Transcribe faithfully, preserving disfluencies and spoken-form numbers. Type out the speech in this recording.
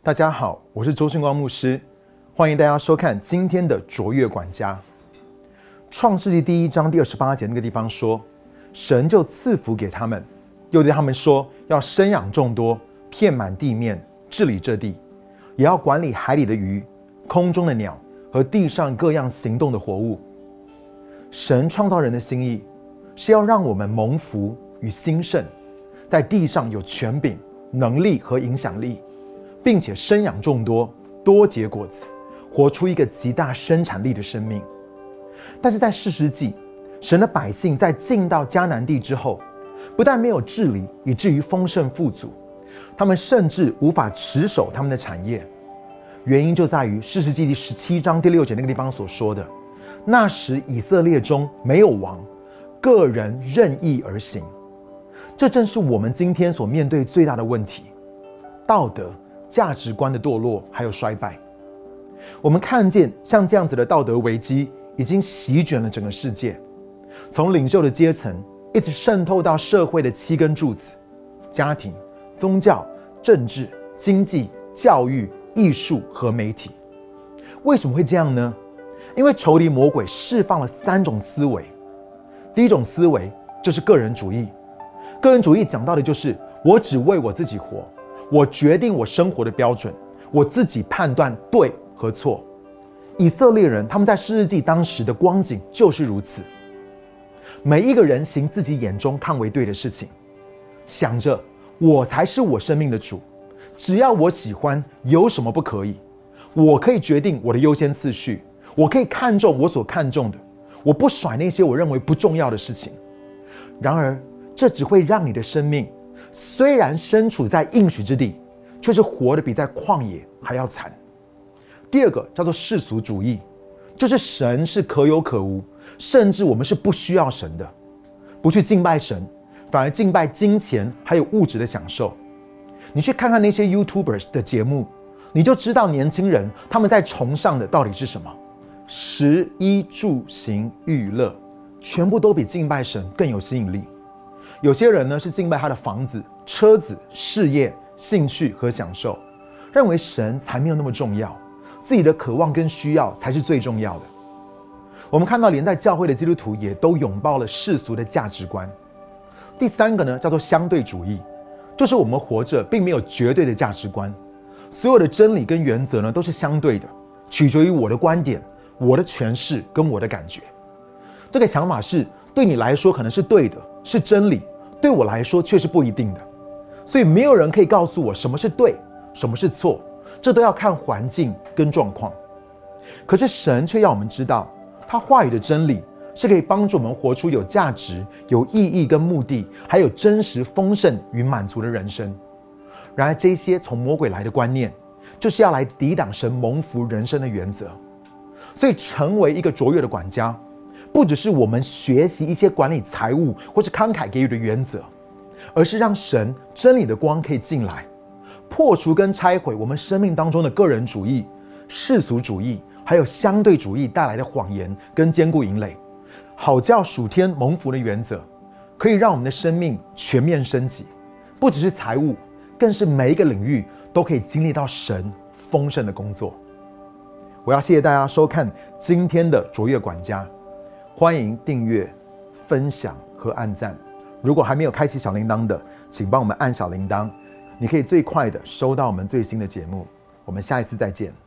大家好，我是周训光牧师，欢迎大家收看今天的卓越管家。创世纪第一章第二十八节那个地方说，神就赐福给他们，又对他们说，要生养众多，遍满地面，治理这地，也要管理海里的鱼、空中的鸟和地上各样行动的活物。神创造人的心意是要让我们蒙福与兴盛，在地上有权柄、能力和影响力，并且生养众多，多结果子，活出一个极大生产力的生命。但是在士师记，神的百姓在进到迦南地之后，不但没有治理，以至于丰盛富足，他们甚至无法持守他们的产业。原因就在于士师记第十七章第六节那个地方所说的，那时以色列中没有王，个人任意而行。这正是我们今天所面对最大的问题，道德价值观的堕落还有衰败。我们看见像这样子的道德危机已经席卷了整个世界，从领袖的阶层一直渗透到社会的七根柱子：家庭、宗教、政治、经济、教育、艺术和媒体。为什么会这样呢？因为仇敌魔鬼释放了三种思维。第一种思维就是个人主义。个人主义讲到的就是我只为我自己活，我决定我生活的标准，我自己判断对和错。以色列人他们在士师记当时的光景就是如此，每一个人行自己眼中看为对的事情，想着我才是我生命的主，只要我喜欢，有什么不可以？我可以决定我的优先次序，我可以看重我所看重的，我不甩那些我认为不重要的事情。然而这只会让你的生命虽然身处在应许之地，却是活得比在旷野还要惨。第二个叫做世俗主义，就是神是可有可无，甚至我们是不需要神的，不去敬拜神，反而敬拜金钱还有物质的享受。你去看看那些 YouTubers 的节目，你就知道年轻人他们在崇尚的到底是什么。食衣住行娱乐，全部都比敬拜神更有吸引力。有些人呢是敬拜他的房子、车子、事业、兴趣和享受，认为神才没有那么重要，自己的渴望跟需要才是最重要的。我们看到连在教会的基督徒也都拥抱了世俗的价值观。第三个呢叫做相对主义，就是我们活着并没有绝对的价值观，所有的真理跟原则呢都是相对的，取决于我的观点、我的诠释跟我的感觉。这个想法是对你来说可能是对的，是真理，对我来说却是不一定的。所以没有人可以告诉我什么是对，什么是错，这都要看环境跟状况。可是神却要我们知道，他话语的真理是可以帮助我们活出有价值、有意义跟目的，还有真实丰盛与满足的人生。然而这些从魔鬼来的观念，就是要来抵挡神蒙福人生的原则。所以成为一个卓越的管家，不只是我们学习一些管理财务或是慷慨给予的原则，而是让神真理的光可以进来，破除跟拆毁我们生命当中的个人主义、世俗主义还有相对主义带来的谎言跟坚固营垒，好叫属天蒙福的原则可以让我们的生命全面升级，不只是财务，更是每一个领域都可以经历到神丰盛的工作。我要谢谢大家收看今天的卓越管家，欢迎订阅、分享和按赞。如果还没有开启小铃铛的，请帮我们按小铃铛，你可以最快的收到我们最新的节目。我们下一次再见。